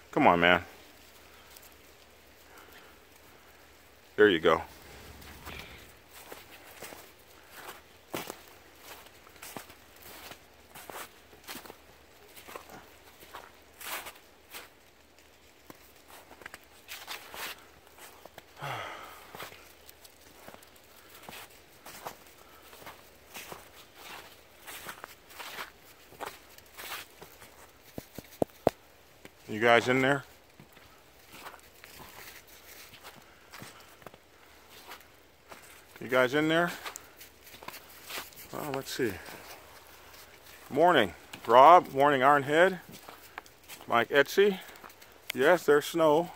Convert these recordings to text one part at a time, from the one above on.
Come on, man. There you go. You guys in there? You guys in there? Well, let's see. Morning, Rob. Morning, Ironhead. Mike Etsy. Yes, there's snow.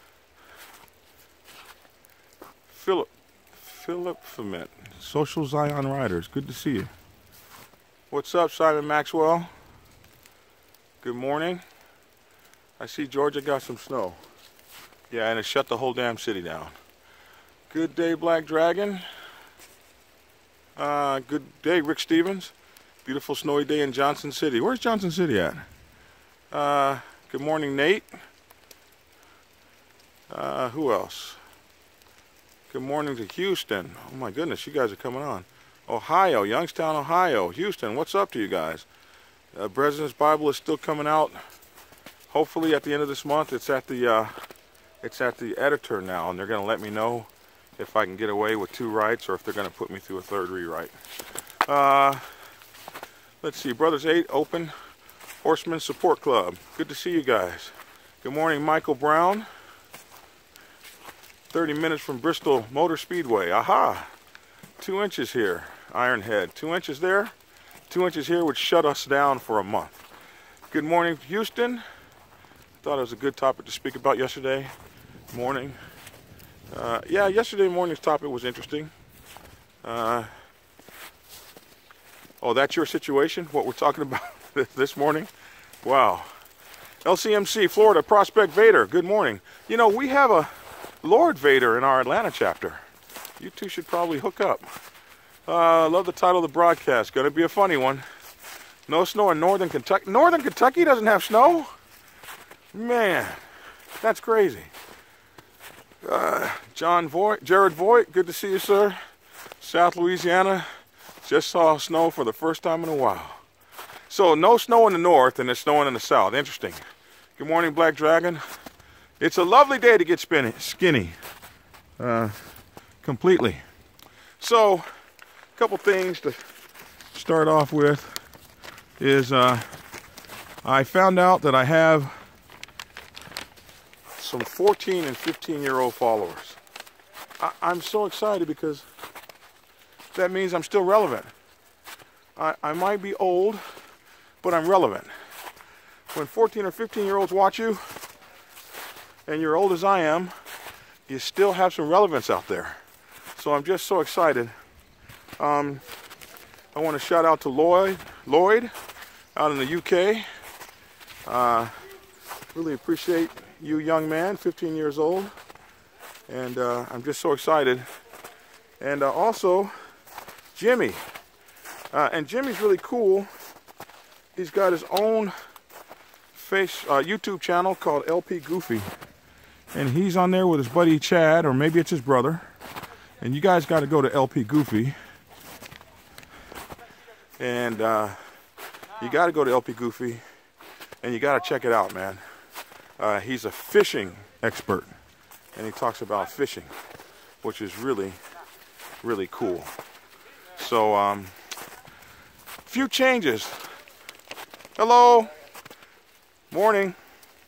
Philip Foment. Social Zion Riders. Good to see you. What's up, Simon Maxwell? Good morning. I see Georgia got some snow. Yeah, and it shut the whole damn city down. Good day, Black Dragon. Good day, Rick Stevens. Beautiful snowy day in Johnson City. Where's Johnson City at? Good morning, Nate. Who else? Good morning to Houston. Oh my goodness, you guys are coming on. Ohio, Youngstown, Ohio. Houston, what's up to you guys? President's Bible is still coming out. Hopefully at the end of this month. It's at the editor now, and they're going to let me know if I can get away with 2 writes or if they're going to put me through a 3rd rewrite. Let's see, Brothers 8 Open Horseman Support Club. Good to see you guys. Good morning, Michael Brown. 30 minutes from Bristol Motor Speedway. Aha! 2 inches here, Ironhead. 2 inches there. 2 inches here would shut us down for a month. Good morning, Houston. Thought it was a good topic to speak about yesterday morning. Yeah, yesterday morning's topic was interesting. Oh, that's your situation? What we're talking about this morning? Wow. LCMC, Florida, Prospect Vader, good morning. You know, we have a Lord Vader in our Atlanta chapter. You two should probably hook up. Love the title of the broadcast. Gonna be a funny one. No snow in Northern Kentucky. Northern Kentucky doesn't have snow? Man, that's crazy. Jared Voigt, good to see you, sir. South Louisiana, just saw snow for the first time in a while. So no snow in the north and it's snowing in the south. Interesting. Good morning, Black Dragon. It's a lovely day to get skinny. Completely. So, a couple things to start off with is I found out that I have some 14 and 15-year-old followers. I'm so excited because that means I'm still relevant. I might be old, but I'm relevant. When 14 or 15-year-olds watch you, and you're old as I am, you still have some relevance out there. So I'm just so excited. I want to shout out to Lloyd out in the UK. Really appreciate you, young man, 15 years old. And I'm just so excited. And also, Jimmy. And Jimmy's really cool. He's got his own YouTube channel called LP Goofy. And he's on there with his buddy Chad, or maybe it's his brother. And you guys got to go to LP Goofy. And you got to go to LP Goofy. And you got to check it out, man. He's a fishing expert. And he talks about fishing, which is really, really cool. So, few changes. Hello. Morning.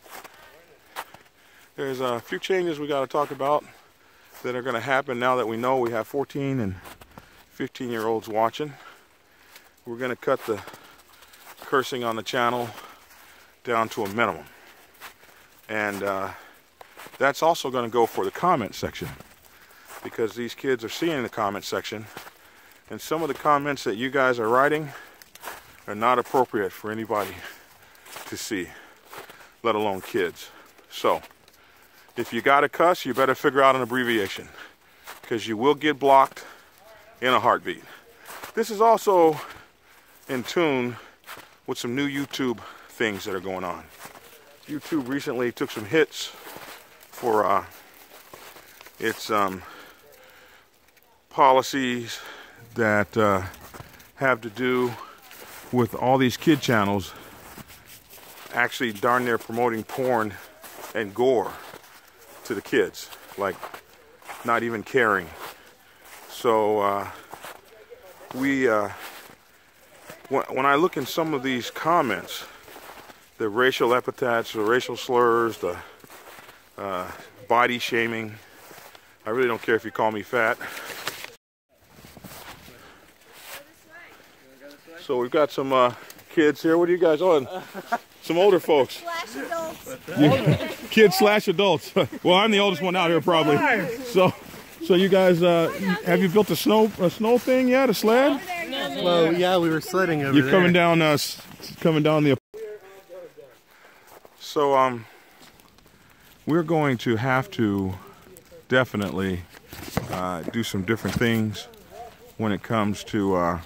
There's a few changes we got to talk about that are going to happen now that we know we have 14 and 15-year-olds watching. We're going to cut the cursing on the channel down to a minimum. And that's also going to go for the comment section, because these kids are seeing the comment section, and some of the comments that you guys are writing are not appropriate for anybody to see, let alone kids. So, if you got to cuss, you better figure out an abbreviation, because you will get blocked in a heartbeat. This is also in tune with some new YouTube things that are going on. YouTube recently took some hits for its policies that have to do with all these kid channels actually darn near promoting porn and gore to the kids, like not even caring. So when I look in some of these comments, the racial epithets, the racial slurs, the body shaming, I really don't care if you call me fat. So we've got some kids here. What are you guys on? Some older folks. Kids slash adults. Well, I'm the oldest one out here probably. So you guys, have you built a snow thing yet? A sled? Well, yeah, we were sledding over there. You're coming down the. So we're going to have to definitely do some different things when it comes to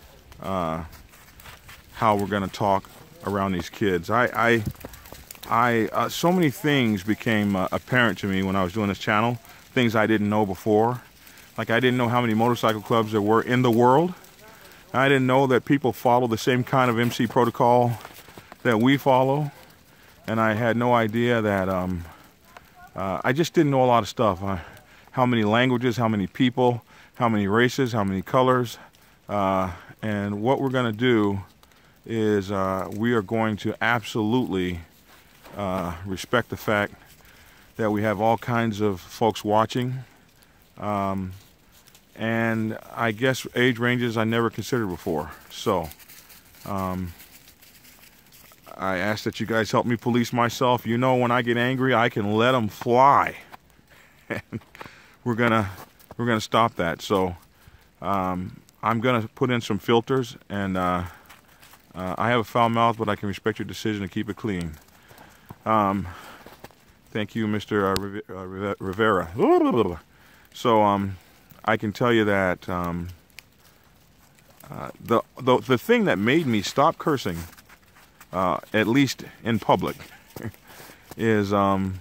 how we're going to talk around these kids. So many things became apparent to me when I was doing this channel, things I didn't know before. Like I didn't know how many motorcycle clubs there were in the world. I didn't know that people follow the same kind of MC protocol that we follow. And I had no idea that, I just didn't know a lot of stuff. How many languages, how many people, how many races, how many colors. And what we're going to do is we are going to absolutely respect the fact that we have all kinds of folks watching. And I guess age ranges I never considered before. So I ask that you guys help me police myself. You know, when I get angry, I can let them fly. And we're gonna stop that. So I'm gonna put in some filters, and I have a foul mouth, but I can respect your decision to keep it clean. Thank you, Mr. Rivera. So I can tell you that the thing that made me stop cursing, at least in public, is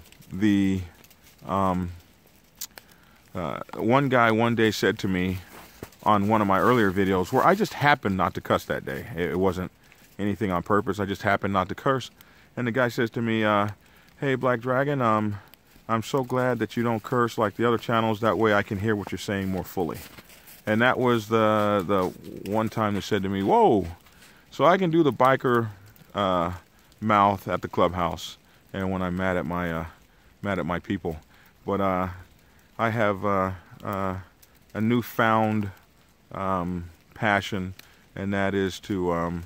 one guy one day said to me on one of my earlier videos, where I just happened not to cuss that day. It wasn't anything on purpose. I just happened not to curse. And the guy says to me, hey, Black Dragon, I'm so glad that you don't curse like the other channels. That way I can hear what you're saying more fully. And that was the one time they said to me, whoa, so I can do the biker mouth at the clubhouse and when I'm mad at my people. But I have a newfound passion, and that is to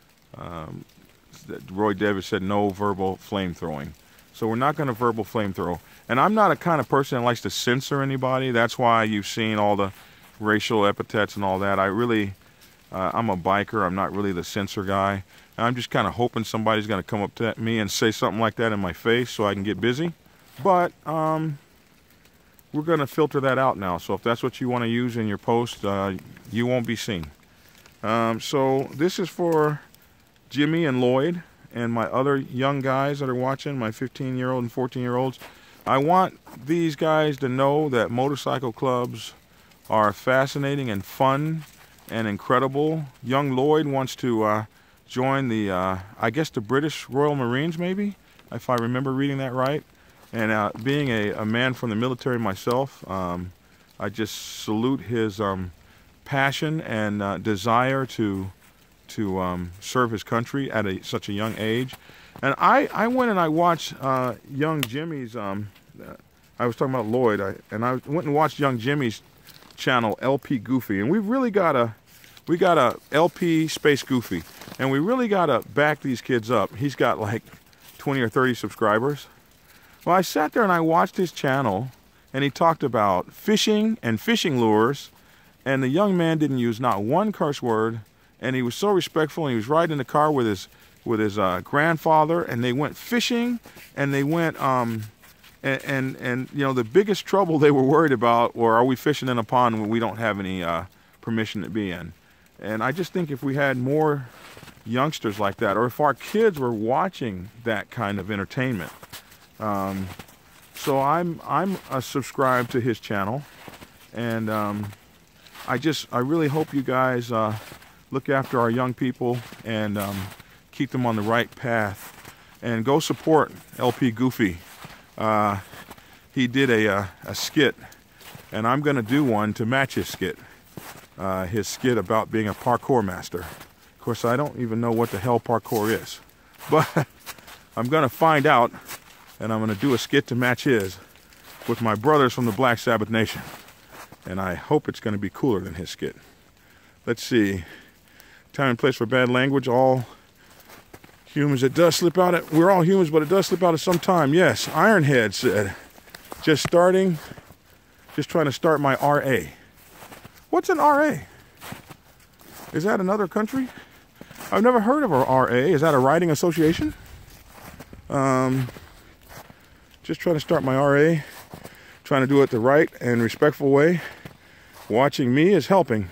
Roy Davis said no verbal flame throwing. So we're not going to verbal flame throw. And I'm not a kind of person that likes to censor anybody. That's why you've seen all the racial epithets and all that. I'm a biker. I'm not really the censor guy. And I'm just kind of hoping somebody's going to come up to me and say something like that in my face so I can get busy. But we're going to filter that out now. So if that's what you want to use in your post, you won't be seen. So this is for Jimmy and Lloyd and my other young guys that are watching, my 15-year-old and 14-year-olds. I want these guys to know that motorcycle clubs are fascinating and fun and incredible. Young Lloyd wants to join the, I guess the British Royal Marines maybe, if I remember reading that right. And being a man from the military myself, I just salute his passion and desire to serve his country at such a young age. And I went and I watched young Jimmy's, I was talking about Lloyd, and I went and watched young Jimmy's channel, LP Goofy. And we got a LP Space Goofy. And we really got to back these kids up. He's got like 20 or 30 subscribers. Well, I sat there and I watched his channel, and he talked about fishing and fishing lures, and the young man didn't use not one curse word, and he was so respectful, and he was riding in the car with his grandfather, and they went fishing, and they went, and you know, the biggest trouble they were worried about, or are we fishing in a pond when we don't have any permission to be in? And I just think if we had more youngsters like that, or if our kids were watching that kind of entertainment. So I'm subscribed to his channel, and I really hope you guys look after our young people and keep them on the right path, and go support LP Goofy. He did a skit, and I'm going to do one to match his skit about being a parkour master. Of course, I don't even know what the hell parkour is, but I'm going to find out, and I'm going to do a skit to match his with my brothers from the Black Sabbath Nation. And I hope it's going to be cooler than his skit. Let's see. Time and place for bad language. All humans, it does slip out. We're all humans, but it does slip out at some time. Yes, Ironhead said, just trying to start my RA. What's an RA? Is that another country? I've never heard of a RA. Is that a riding association? Just trying to start my RA. Trying to do it the right and respectful way. Watching me is helping.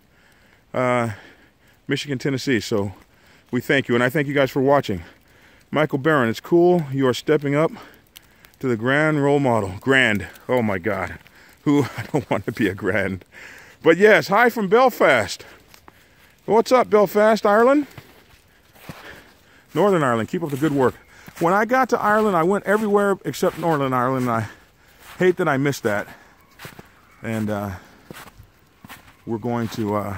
Michigan, Tennessee. So we thank you, and I thank you guys for watching. Michael Barron, it's cool. You are stepping up to the grand role model. Grand. Oh my God. I don't want to be a grand. But yes, hi from Belfast. What's up, Belfast, Ireland? Northern Ireland, keep up the good work. When I got to Ireland, I went everywhere except Northern Ireland, and I hate that I missed that. And we're going to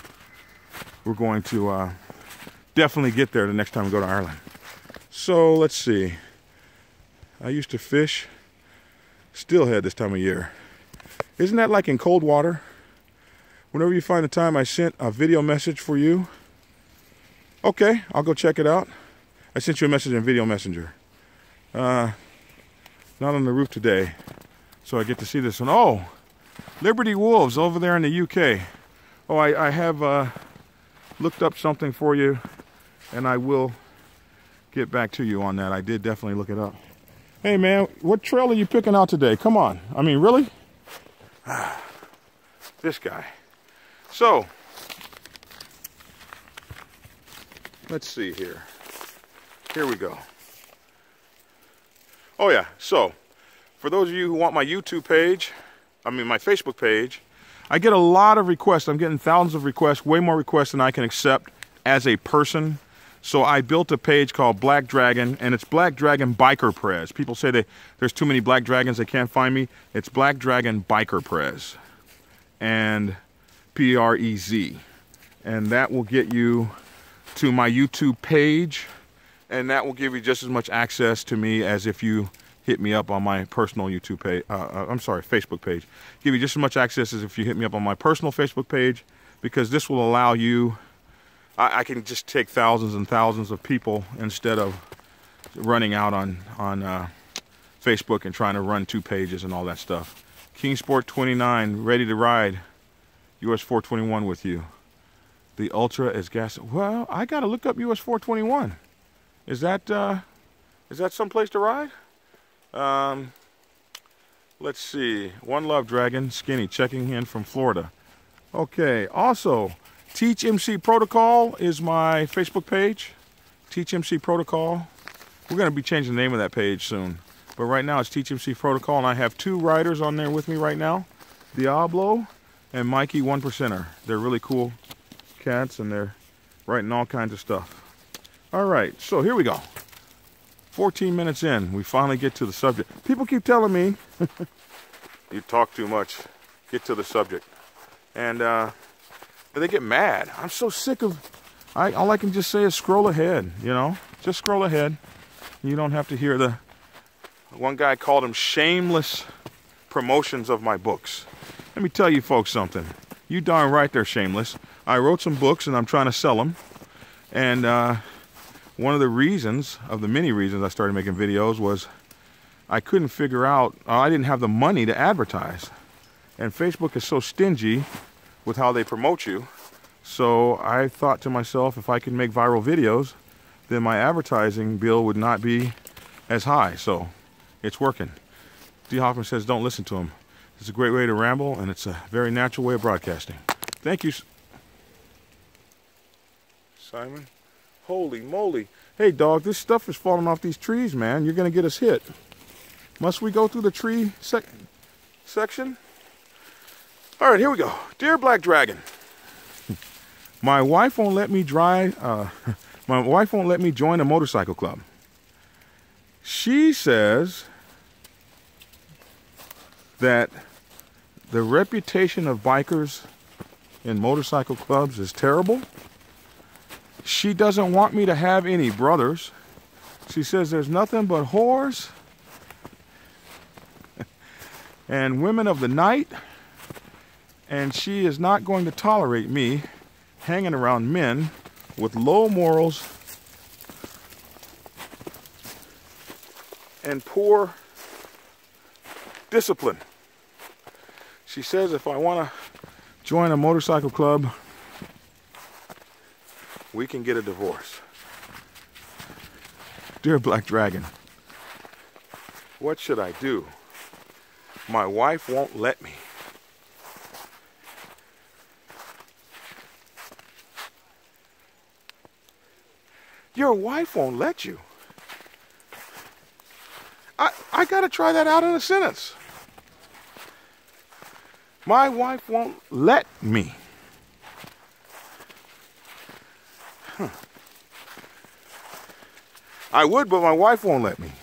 definitely get there the next time we go to Ireland. So let's see. I used to fish steelhead this time of year. Isn't that like in cold water? Whenever you find the time, I sent a video message for you. Okay, I'll go check it out. I sent you a message in Video Messenger. Not on the roof today, so I get to see this one. Oh, Liberty Wolves over there in the UK. Oh, I have looked up something for you, and I will get back to you on that. I did definitely look it up. Hey man, what trail are you picking out today? Come on. I mean, really? This guy. So, let's see here. Here we go. Oh yeah, so for those of you who want my YouTube page, my Facebook page, I get a lot of requests. I'm getting thousands of requests, way more requests than I can accept as a person. So I built a page called Black Dragon, and it's Black Dragon Biker Prez. People say that there's too many Black Dragons, they can't find me. It's Black Dragon Biker Prez, and P-R-E-Z. And that will get you to my YouTube page, and that will give you just as much access to me as if you hit me up on my personal YouTube page. Facebook page. Give you just as much access as if you hit me up on my personal Facebook page, because this will allow you. I can just take thousands and thousands of people instead of running out on Facebook and trying to run 2 pages and all that stuff. Kingsport 29, ready to ride. US 421 with you. The Ultra is gas. Well, I gotta look up US 421. Is that someplace to ride? Let's see. One Love Dragon, Skinny, checking in from Florida. Okay. Also, Teach MC Protocol is my Facebook page. Teach MC Protocol. We're gonna be changing the name of that page soon, but right now it's Teach MC Protocol, and I have 2 riders on there with me right now, Diablo and Mikey 1%er. They're really cool cats, and they're writing all kinds of stuff. All right, so here we go. 14 minutes in, we finally get to the subject. People keep telling me, you talk too much, get to the subject. And they get mad. I'm so sick of, all I can just say is scroll ahead, you know? Just scroll ahead. You don't have to hear the, one guy called them shameless promotions of my books. Let me tell you folks something. You darn right they're shameless. I wrote some books and I'm trying to sell them. And one of the reasons, of the many reasons I started making videos, was I couldn't figure out, I didn't have the money to advertise. And Facebook is so stingy with how they promote you. So I thought to myself, if I could make viral videos, then my advertising bill would not be as high. So it's working. D. Hoffman says, don't listen to him. It's a great way to ramble, and it's a very natural way of broadcasting. Thank you, Simon. Holy moly. Hey, dog, this stuff is falling off these trees, man. You're going to get us hit. Must we go through the tree section? All right, here we go. Dear Black Dragon, my wife won't let me my wife won't let me join a motorcycle club. She says that the reputation of bikers in motorcycle clubs is terrible. She doesn't want me to have any brothers. She says there's nothing but whores and women of the night, and she is not going to tolerate me hanging around men with low morals and poor discipline. She says if I want to join a motorcycle club, we can get a divorce. Dear Black Dragon, what should I do? My wife won't let me. Your wife won't let you? I gotta try that out in a sentence. My wife won't let me. Huh. I would, but my wife won't let me.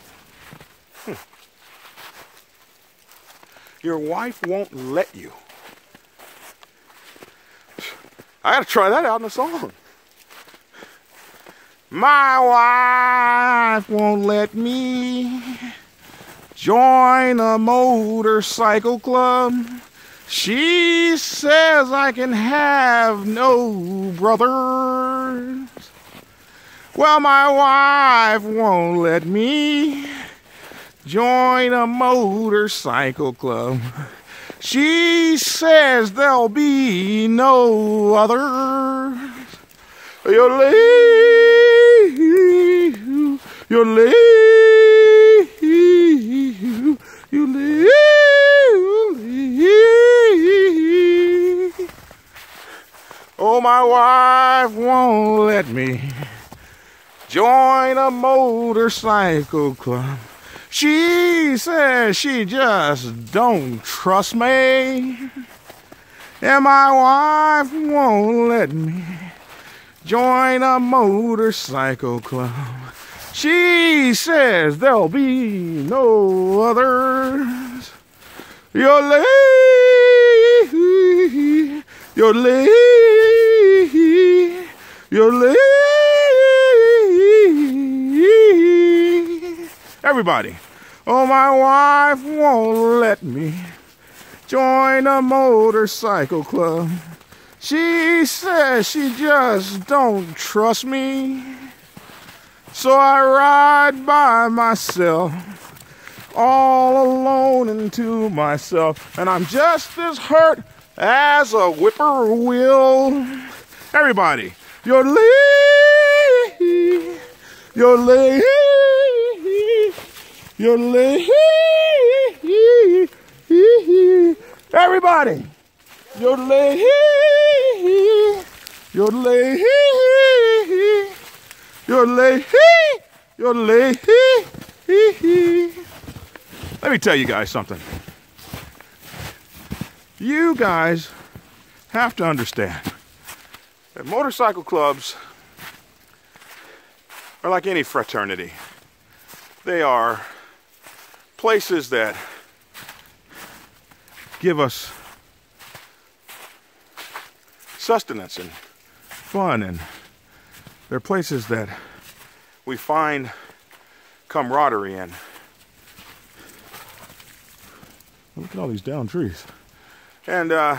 Your wife won't let you. I gotta try that out in a song. My wife won't let me join a motorcycle club. She says I can have no brothers. Well, my wife won't let me join a motorcycle club. She says there'll be no others. You're Oh, my wife won't let me join a motorcycle club. She says she just don't trust me. And my wife won't let me join a motorcycle club. She says there'll be no others. You're Everybody. Oh, my wife won't let me join a motorcycle club. She says she just don't trust me. So I ride by myself, all alone into myself, and I'm just as hurt as a whippoorwill. Everybody, everybody, Let me tell you guys something. You guys have to understand that motorcycle clubs are like any fraternity. They are places that give us sustenance and fun, and they're places that we find camaraderie in. Look at all these down trees. And the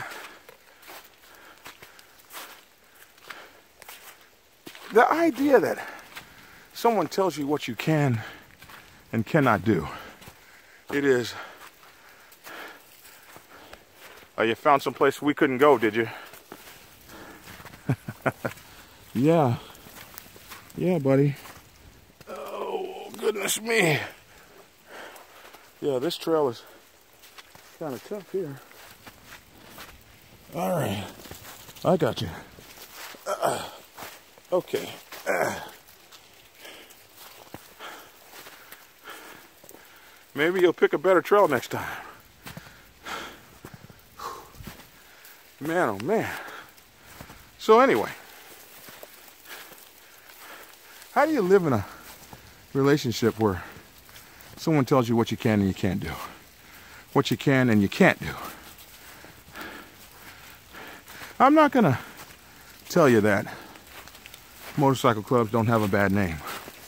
idea that someone tells you what you can and cannot do, it is, you found some place we couldn't go, did you? Yeah, buddy. Oh, goodness me. Yeah, this trail is kind of tough here. All right, I got you. Okay. Maybe you'll pick a better trail next time. Man, oh man. So anyway, how do you live in a relationship where someone tells you what you can and you can't do? What you can and you can't do? I'm not gonna tell you that motorcycle clubs don't have a bad name.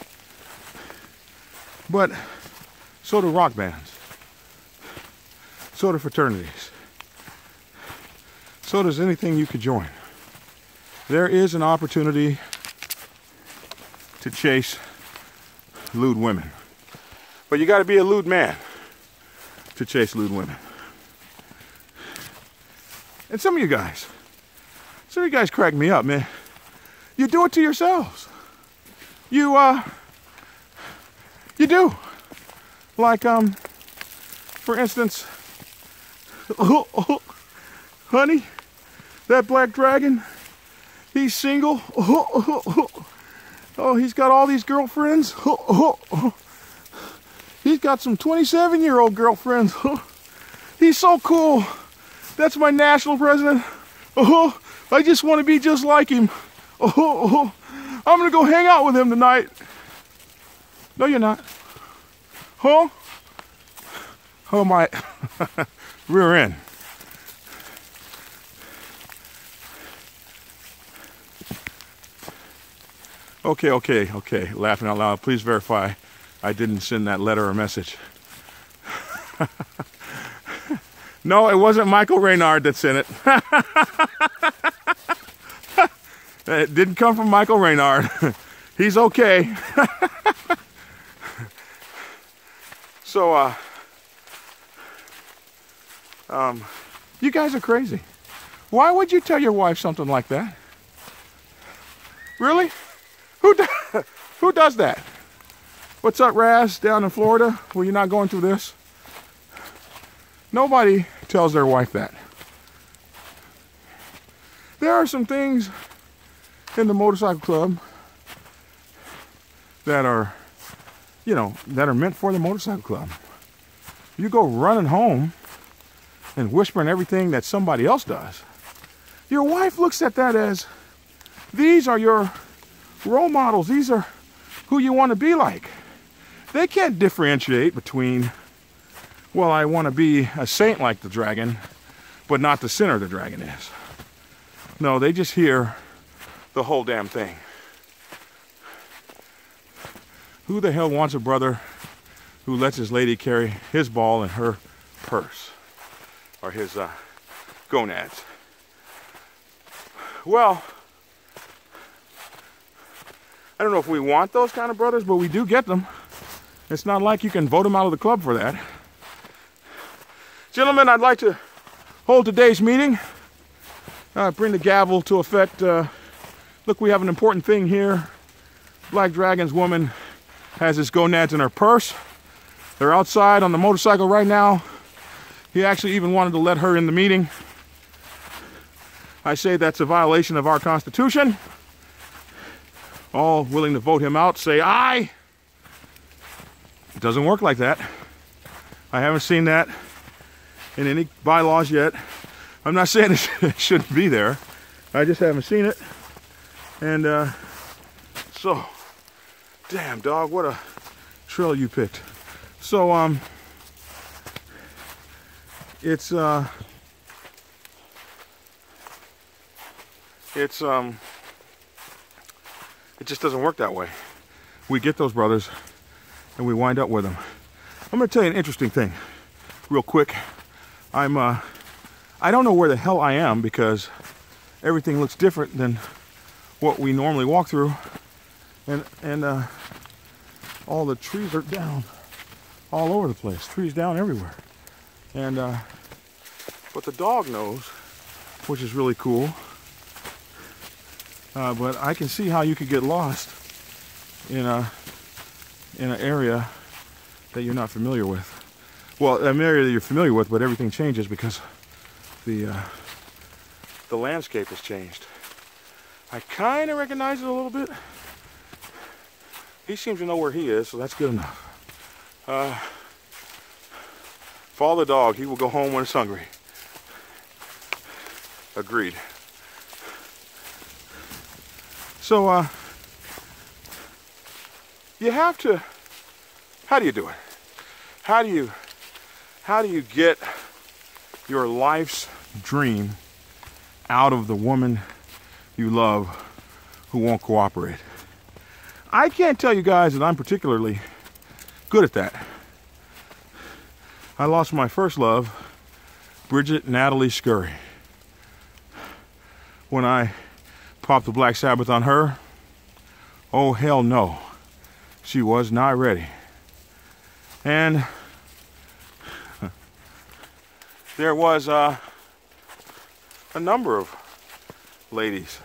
But so do rock bands. So do fraternities. So does anything you could join. There is an opportunity to chase lewd women. But you gotta be a lewd man to chase lewd women. And some of you guys crack me up, man. You do it to yourselves. You do. Like, for instance, honey, that black dragon, he's single. Oh, he's got all these girlfriends. He's got some 27-year-old girlfriends. He's so cool. That's my national president. I just want to be just like him. I'm gonna go hang out with him tonight. No, you're not. Huh? Oh, my rear end. Okay. Laughing out loud. Please verify I didn't send that letter or message. No, it wasn't Michael Reynard that sent it. It didn't come from Michael Reynard. He's okay. So, you guys are crazy. Why would you tell your wife something like that? Really? Who does that? What's up, Raz, down in Florida? Well, you're not going through this? Nobody tells their wife that. There are some things in the motorcycle club that are, that are meant for the motorcycle club. You go running home and whispering everything that somebody else does. Your wife looks at that as, these are your role models. These are who you want to be like. They can't differentiate between, well, I want to be a saint like the dragon, but not the sinner the dragon is. No, they just hear the whole damn thing. Who the hell wants a brother who lets his lady carry his ball in her purse or his gonads? Well, I don't know if we want those kind of brothers, but we do get them. It's not like you can vote them out of the club for that. Gentlemen, I'd like to hold today's meeting. Bring the gavel to effect. Look, we have an important thing here. Black Dragon's woman has his gonads in her purse. They're outside on the motorcycle right now. He actually even wanted to let her in the meeting. I say that's a violation of our Constitution. All willing to vote him out, say aye. It doesn't work like that. I haven't seen that in any bylaws yet. I'm not saying it shouldn't be there. I just haven't seen it. And so, damn dog, what a trail you picked. So it just doesn't work that way. We get those brothers and we wind up with them. I'm gonna tell you an interesting thing real quick. I don't know where the hell I am because everything looks different than what we normally walk through, and all the trees are down all over the place. Trees down everywhere. And but the dog knows, which is really cool. But I can see how you could get lost in an area that you're not familiar with. Well, an area that you're familiar with, but everything changes because the landscape has changed. I kind of recognize it a little bit. He seems to know where he is, so that's good enough. Follow the dog. He will go home when it's hungry. Agreed. So, you have to, how do you do it? How do you get your life's dream out of the woman you love who won't cooperate? I can't tell you guys that I'm particularly good at that. I lost my first love, Bridget Natalie Scurry. When I popped the Black Sabbath on her, oh hell no, she was not ready. And there was a number of ladies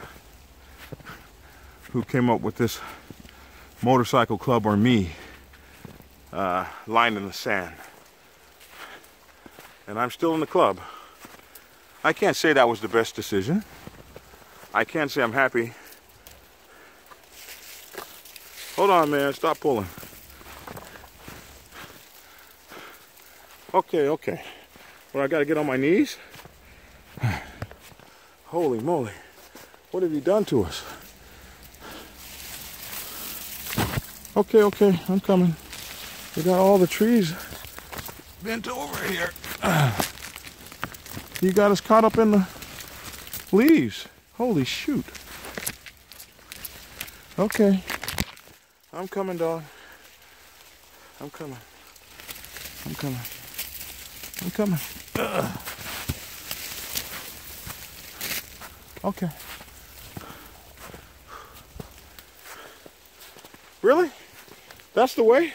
who came up with this motorcycle club or me line in the sand. And I'm still in the club. I can't say that was the best decision. I can't say I'm happy. Hold on, man, stop pulling. Okay. Well, I gotta get on my knees? Holy moly. What have you done to us? Okay, I'm coming. We got all the trees bent over here. You got us caught up in the leaves. Holy shoot. Okay. I'm coming, dog. I'm coming. Okay. Really? That's the way?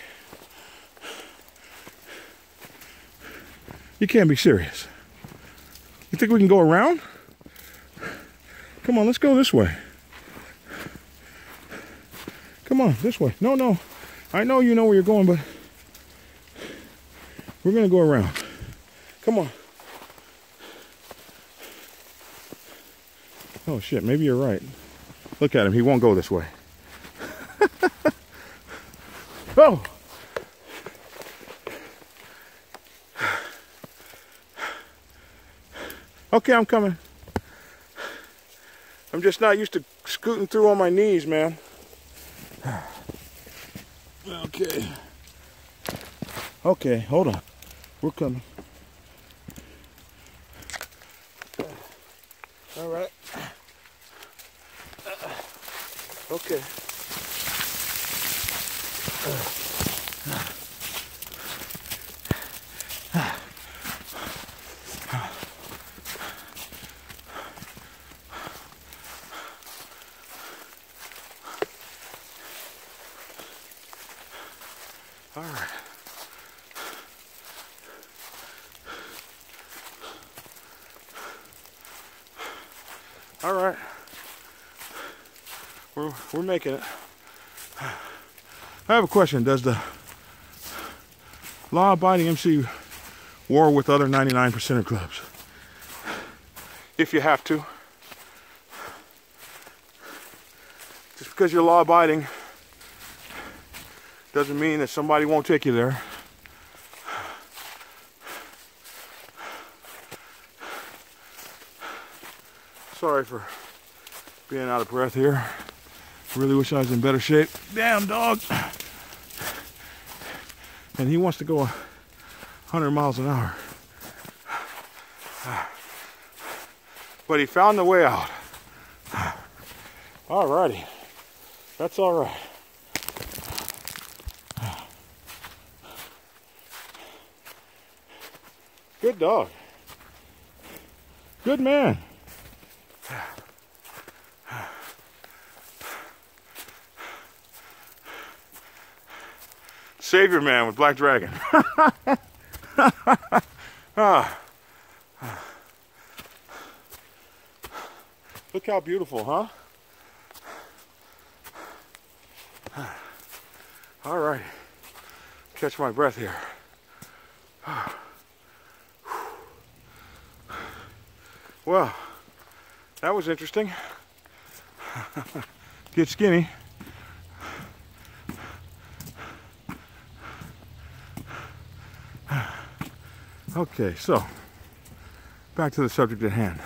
You can't be serious. You think we can go around? Come on, let's go this way. Come on, this way. No. I know you know where you're going, but we're gonna go around. Come on. Oh shit, maybe you're right. Look at him, he won't go this way. Oh! Okay, I'm coming. I'm just not used to scooting through on my knees, man. Okay, hold on. We're coming. All right. Okay. All right. All right. We're making it. I have a question. Does the law-abiding MC war with other 99%er clubs? If you have to. Just because you're law-abiding doesn't mean that somebody won't take you there. Sorry for being out of breath here. Really wish I was in better shape. Damn dog. And he wants to go 100 miles an hour. But he found the way out. Alrighty. That's alright. Good dog. Good man. Savior man with Black Dragon. Look how beautiful, huh? All right. Catch my breath here. Well, that was interesting. Get skinny. Okay, so back to the subject at hand.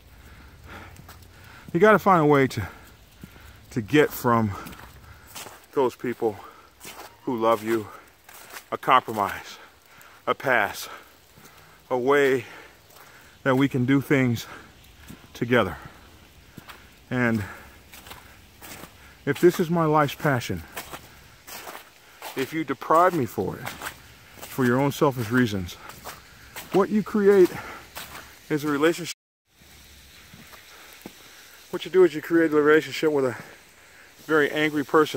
You got to find a way to get from those people who love you a compromise, a pass, a way that we can do things together. And if this is my life's passion, if you deprive me for it, for your own selfish reasons, what you create is a relationship. What you do is you create a relationship with a very angry person.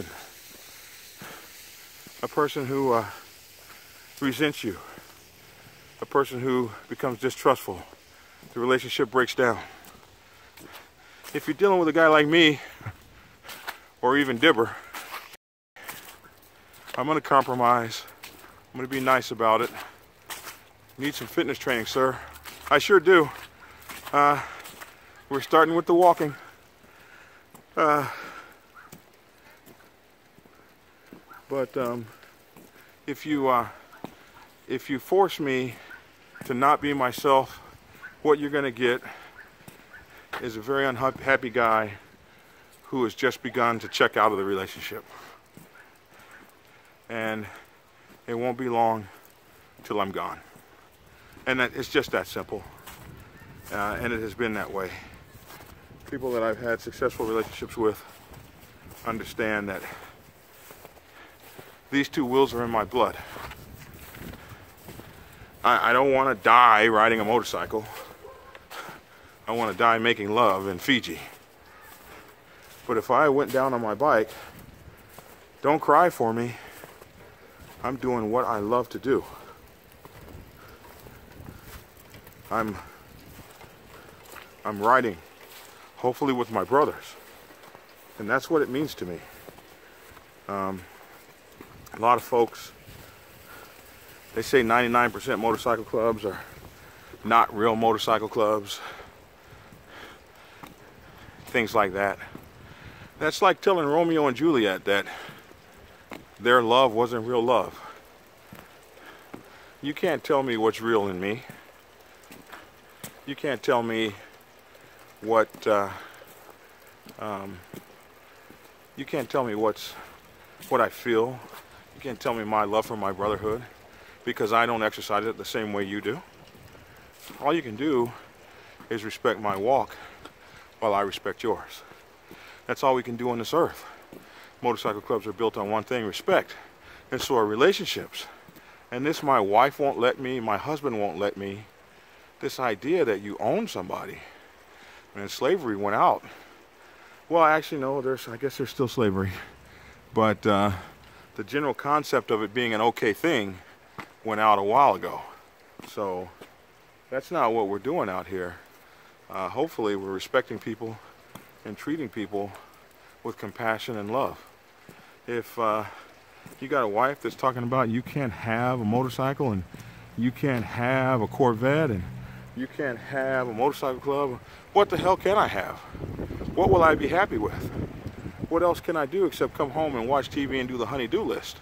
A person who resents you. A person who becomes distrustful. The relationship breaks down. If you're dealing with a guy like me, or even Dibber, I'm going to compromise. I'm going to be nice about it. Need some fitness training, sir. I sure do. We're starting with the walking. But if you force me to not be myself, what you're going to get is a very unhappy guy who has just begun to check out of the relationship. And it won't be long till I'm gone. And it's just that simple. And it has been that way. People that I've had successful relationships with understand that these two wills are in my blood. I don't want to die riding a motorcycle. I want to die making love in Fiji. But if I went down on my bike, don't cry for me. I'm doing what I love to do. I'm riding, hopefully with my brothers. And that's what it means to me. A lot of folks, they say 99% motorcycle clubs are not real motorcycle clubs. Things like that. That's like telling Romeo and Juliet that their love wasn't real love. You can't tell me what's real in me. You can't tell me what you can't tell me what I feel. You can't tell me my love for my brotherhood because I don't exercise it the same way you do. All you can do is respect my walk while I respect yours. That's all we can do on this earth. Motorcycle clubs are built on one thing, respect. And so are relationships. And this my wife won't let me, my husband won't let me. This idea that you own somebody. When slavery went out. Well, actually, no, I guess there's still slavery. But the general concept of it being an okay thing went out a while ago. So that's not what we're doing out here. Hopefully we're respecting people and treating people with compassion and love. If you got a wife that's talking about you can't have a motorcycle and you can't have a Corvette and you can't have a motorcycle club, what the hell can I have? What will I be happy with? What else can I do except come home and watch TV and do the honey-do list?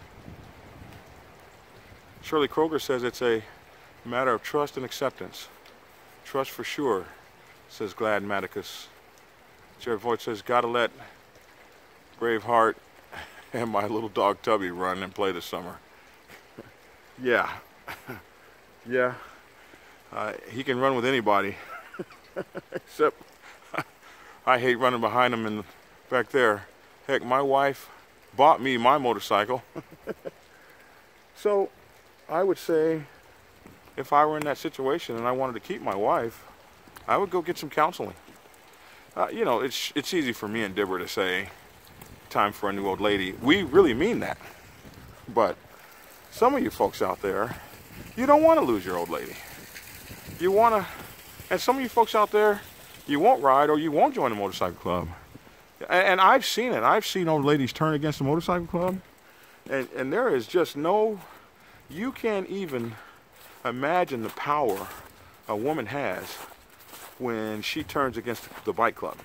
Shirley Kroger says it's a matter of trust and acceptance. Trust for sure, says Glad Maticus. Jared Voigt says, gotta let Braveheart and my little dog Tubby run and play this summer. Yeah. Yeah. He can run with anybody. Except I hate running behind him back there. Heck, my wife bought me my motorcycle. So I would say if I were in that situation and I wanted to keep my wife, I would go get some counseling. You know, it's easy for me and Dibber to say, time for a new old lady. We really mean that. But some of you folks out there, you don't want to lose your old lady. You want to, and some of you folks out there, you won't ride or you won't join a motorcycle club. And I've seen it. I've seen old ladies turn against a motorcycle club. And there is just no, you can't even imagine the power a woman has when she turns against the bike club.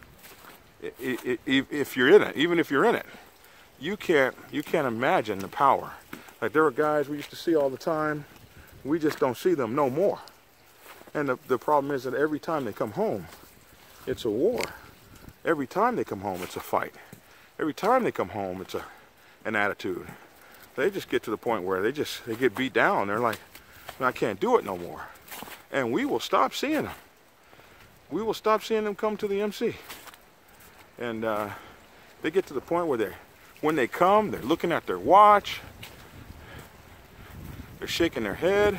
If you're in it, even if you're in it, you can't imagine the power. Like there were guys we used to see all the time we just don't see them no more. And the problem is that every time they come home, it's a war. Every time they come home, it's a fight. Every time they come home, it's an attitude. They just get to the point where they get beat down. They're like, I can't do it no more. And we will stop seeing them. We will stop seeing them come to the MC. And they get to the point where when they come, they're looking at their watch. They're shaking their head.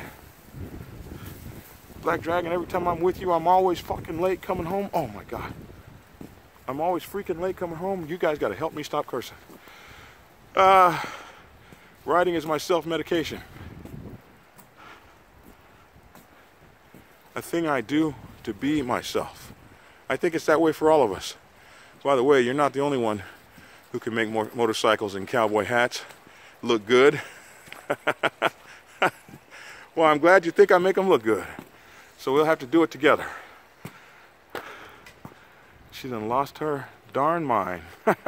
Black Dragon, every time I'm with you, I'm always fucking late coming home. Oh my God. I'm always freaking late coming home. You guys got to help me stop cursing. Writing is my self-medication. A thing I do to be myself. I think it's that way for all of us. By the way, you're not the only one who can make motorcycles and cowboy hats look good. Well, I'm glad you think I make them look good. So we'll have to do it together. She done lost her darn mind.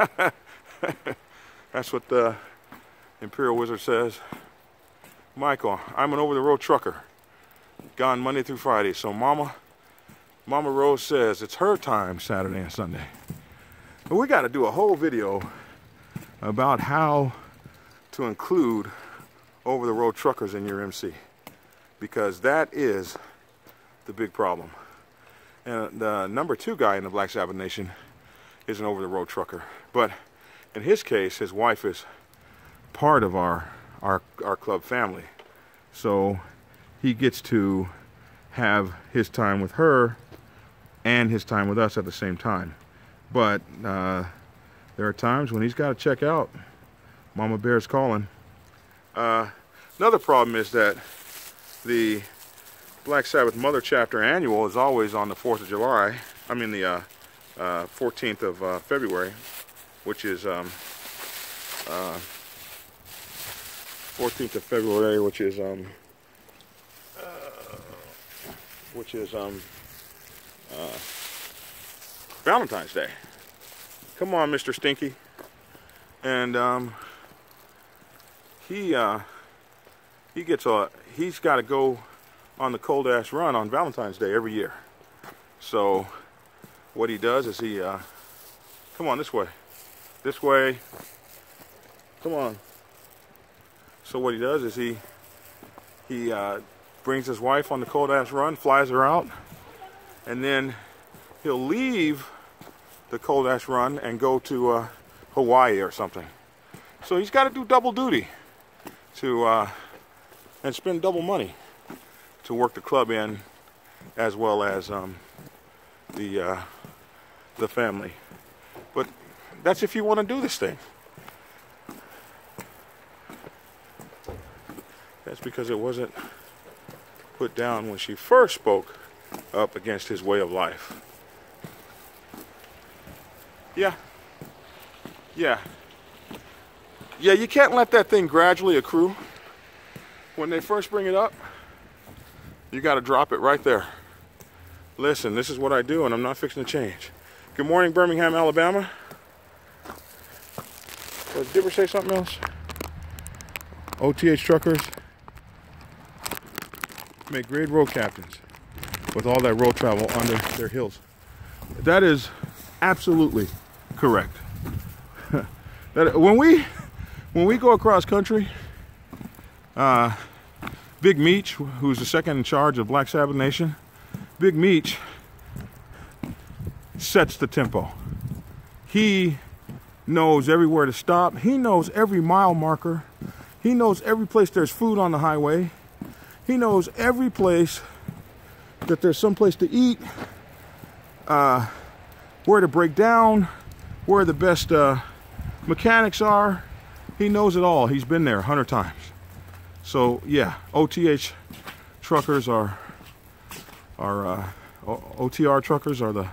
That's what the Imperial Wizard says. Michael, I'm an over-the-road trucker. Gone Monday through Friday. So Mama Rose says it's her time Saturday and Sunday. But we got to do a whole video about how to include over-the-road truckers in your MC. Because that is the big problem. And the number 2 guy in the Black Sabbath Nation is an over-the-road trucker. But in his case, his wife is part of our club family. So he gets to have his time with her and his time with us at the same time. But there are times when he's got to check out. Mama Bear's calling. Another problem is that the Black Sabbath Mother Chapter Annual is always on the 4th of July. I mean the 14th of February, which is 14th of February, which is Valentine's Day. Come on, Mr. Stinky. And he's got to go on the cold ass run on Valentine's Day every year. So what he does is he come on this way, come on. So what he does is he brings his wife on the cold ass run, flies her out, and then he'll leave the cold ass run and go to Hawaii or something. So he's got to do double duty to and spend double money to work the club in, as well as the family. But that's if you want to do this thing. That's because it wasn't put down when she first spoke up against his way of life. Yeah, you can't let that thing gradually accrue. When they first bring it up, you got to drop it right there. Listen, this is what I do, and I'm not fixing to change. Good morning, Birmingham, Alabama. Did you ever say something else? OTH truckers make great road captains with all that road travel under their hills. That is absolutely correct. When we go across country, Big Meech, who's the second in charge of Black Sabbath Nation, Big Meech sets the tempo. He knows everywhere to stop. He knows every mile marker. He knows every place there's food on the highway. He knows every place that there's some place to eat, where to break down, where the best mechanics are. He knows it all. He's been there 100 times. So yeah, OTH truckers are OTR truckers are the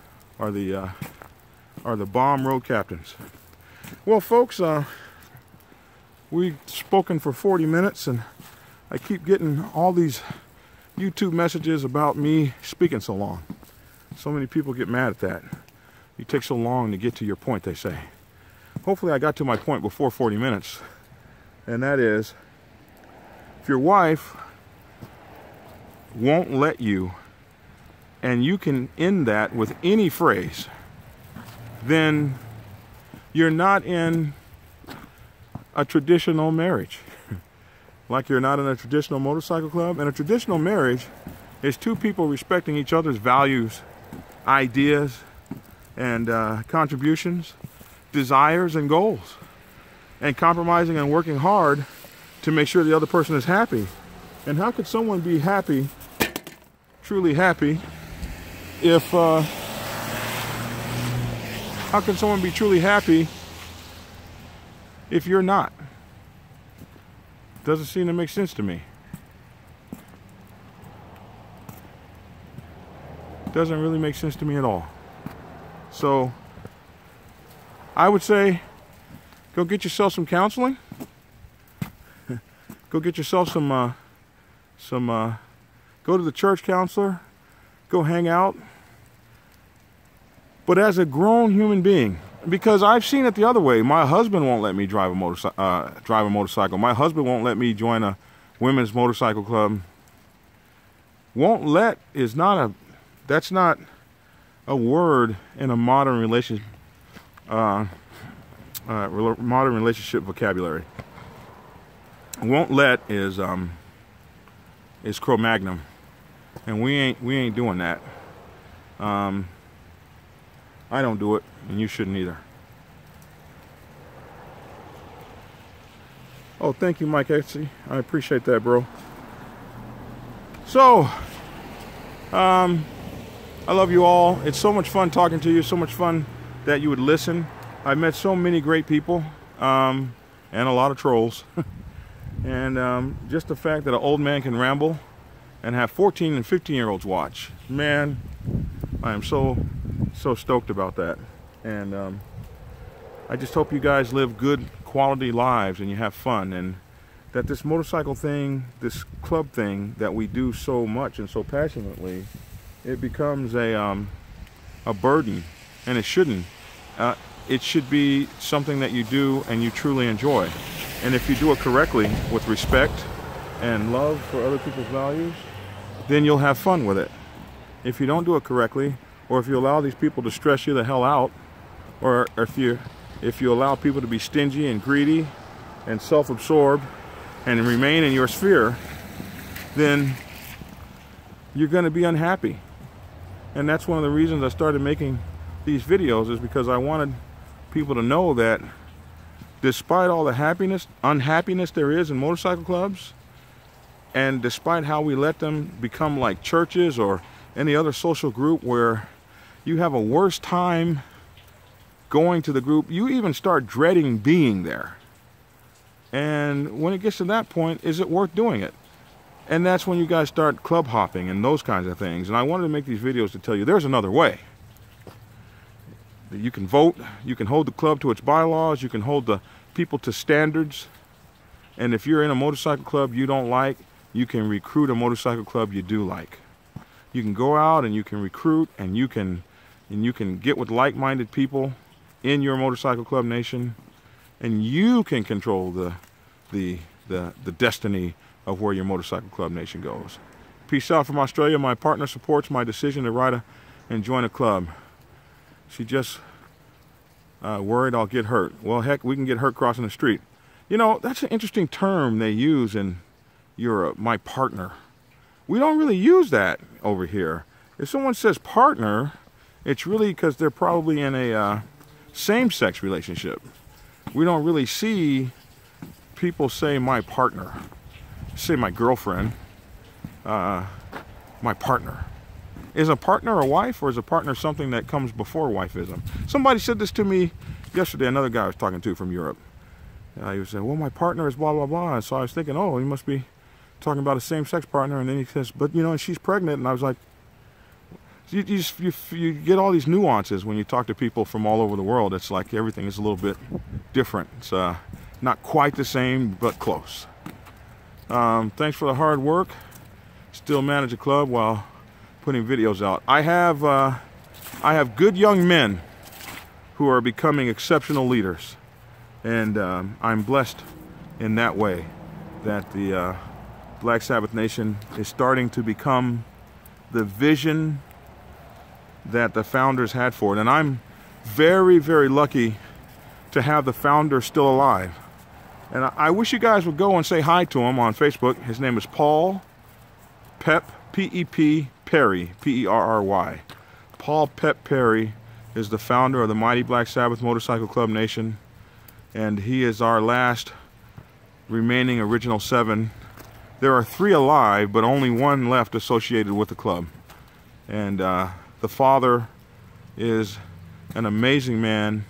bomb road captains. Well, folks, we've spoken for 40 minutes, and I keep getting all these YouTube messages about me speaking so long. So many people get mad at that. You take so long to get to your point, they say. Hopefully I got to my point before 40 minutes. And that is, if your wife won't let you, and you can end that with any phrase, then you're not in a traditional marriage. Like you're not in a traditional motorcycle club. And a traditional marriage is two people respecting each other's values, ideas, and contributions, desires, and goals, and compromising and working hard to make sure the other person is happy. And how could someone be happy, truly happy, if how can someone be truly happy if you're not? Doesn't seem to make sense to me. Doesn't really make sense to me at all. So I would say go get yourself some counseling. Go get yourself go to the church counselor, go hang out. But as a grown human being, because I've seen it the other way. My husband won't let me drive a motorcycle. My husband won't let me join a women's motorcycle club. Won't let is not that's not a word in a modern modern relationship vocabulary. Won't let is Cro-Magnon, and we ain't doing that. I don't do it, and you shouldn't either. Oh, thank you, Mike Etsy. I appreciate that, bro. So, I love you all. It's so much fun talking to you. So much fun that you would listen. I've met so many great people, and a lot of trolls. And just the fact that an old man can ramble and have 14 and 15-year-olds watch, man, I am so stoked about that. And I just hope you guys live good quality lives and you have fun, and that this motorcycle thing, this club thing that we do so much and so passionately, it becomes a burden, and it shouldn't. It should be something that you do and you truly enjoy. And if you do it correctly with respect and love for other people's values, then you'll have fun with it. If you don't do it correctly, or if you allow these people to stress you the hell out, or if you allow people to be stingy and greedy and self-absorbed and remain in your sphere, then you're going to be unhappy. And that's one of the reasons I started making these videos, is because I wanted people to know that despite all the unhappiness there is in motorcycle clubs, and despite how we let them become like churches or any other social group where you have a worse time going to the group, you even start dreading being there. And when it gets to that point, is it worth doing it? And that's when you guys start club hopping and those kinds of things. And I wanted to make these videos to tell you there's another way. You can vote, you can hold the club to its bylaws, you can hold the people to standards. And if you're in a motorcycle club you don't like, you can recruit a motorcycle club you do like. You can go out and you can recruit, and you can get with like-minded people in your motorcycle club nation, and you can control the destiny of where your motorcycle club nation goes. Peace out from Australia. My partner supports my decision to ride and join a club. She just worried I'll get hurt. Well, heck, we can get hurt crossing the street. You know, that's an interesting term they use in Europe, my partner. We don't really use that over here. If someone says partner, it's really because they're probably in a same-sex relationship. We don't really see people say my partner. Say my girlfriend, my partner. Is a partner a wife, or is a partner something that comes before wifeism? Somebody said this to me yesterday, another guy I was talking to from Europe. He was saying, well, my partner is blah, blah, blah. And so I was thinking, oh, he must be talking about a same-sex partner. And then he says, but, you know, and she's pregnant. And I was like, you get all these nuances when you talk to people from all over the world. It's like everything is a little bit different. It's not quite the same, but close. Thanks for the hard work. Still manage a club while putting videos out. I have good young men who are becoming exceptional leaders, and I'm blessed in that way, that the Black Sabbath Nation is starting to become the vision that the founders had for it. And I'm very, very lucky to have the founder still alive. And I wish you guys would go and say hi to him on Facebook. His name is Paul Pep, P-E-P, Perry, P-E-R-R-Y. Paul Pep Perry is the founder of the Mighty Black Sabbath Motorcycle Club Nation. And he is our last remaining original 7. There are 3 alive, but only 1 left associated with the club. And the father is an amazing man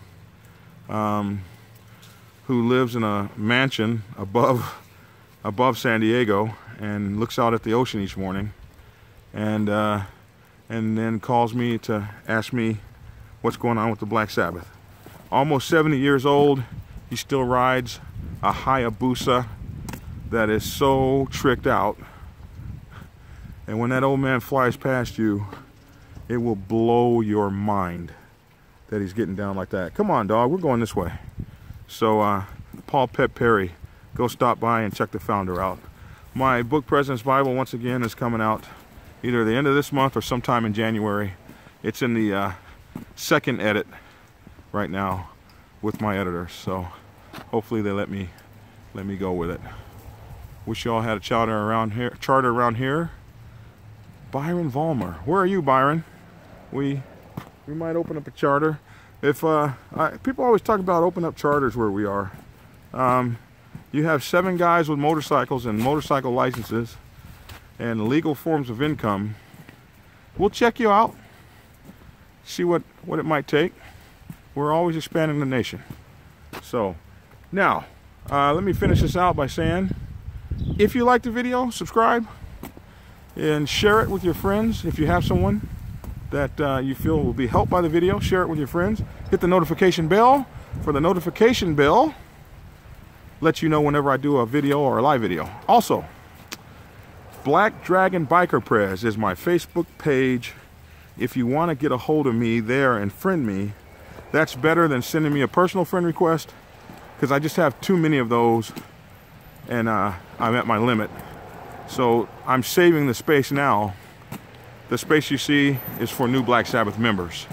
who lives in a mansion above San Diego and looks out at the ocean each morning, and then calls me to ask me what's going on with the Black Sabbath. Almost 70 years old, he still rides a Hayabusa that is so tricked out, and when that old man flies past you, it will blow your mind that he's getting down like that. Come on, dog, we're going this way. So Paul Pep Perry, go stop by and check the founder out. My book, President's Bible, once again is coming out either the end of this month or sometime in January. It's in the second edit right now with my editors, so hopefully they let me go with it. Wish you all had a charter around here. Byron Vollmer, where are you, Byron? We might open up a charter. If people always talk about opening up charters where we are. You have 7 guys with motorcycles and motorcycle licenses and legal forms of income. We'll check you out, see what it might take. We're always expanding the nation. So now let me finish this out by saying, if you like the video, subscribe and share it with your friends. If you have someone that you feel will be helped by the video, share it with your friends. Hit the notification bell, for the notification bell lets you know whenever I do a video or a live video. Also, Black Dragon Biker Prez is my Facebook page. If you want to get a hold of me there and friend me, that's better than sending me a personal friend request, because I just have too many of those and I'm at my limit. So I'm saving the space now. The space you see is for new Black Sabbath members.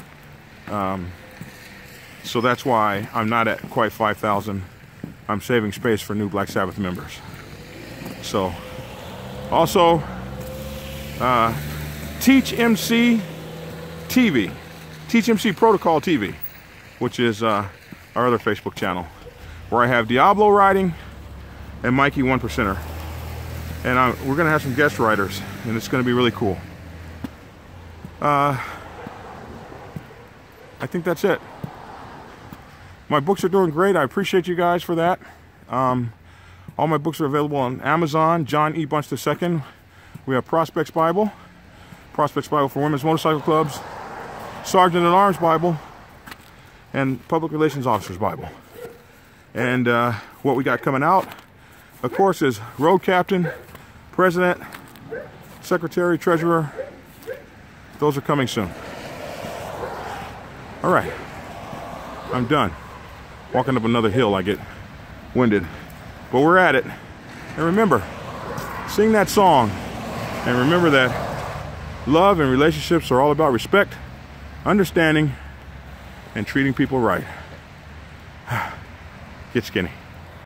So that's why I'm not at quite 5,000. I'm saving space for new Black Sabbath members. So, also, Teach MC TV, Teach MC Protocol TV, which is our other Facebook channel, where I have Diablo riding and Mikey 1%er. And we're going to have some guest writers, and it's going to be really cool. I think that's it. My books are doing great. I appreciate you guys for that. All my books are available on Amazon. John E. Bunch II. We have Prospects Bible for Women's Motorcycle Clubs, Sergeant at Arms Bible, and Public Relations Officer's Bible. And what we got coming out, of course, is Road Captain, President, Secretary, Treasurer. Those are coming soon. All right, I'm done. Walking up another hill, I get winded. But we're at it. And remember, sing that song. And remember that love and relationships are all about respect, understanding, and treating people right. Get skinny.